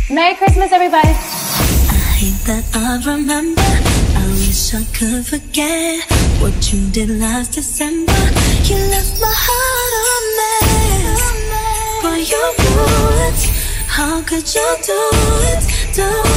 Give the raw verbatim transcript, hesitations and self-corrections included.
Merry Christmas, everybody. I hate that I remember. I wish I could forget what you did last December. You left my heart a mess. Boy, you blew it. How could you do it? Do it.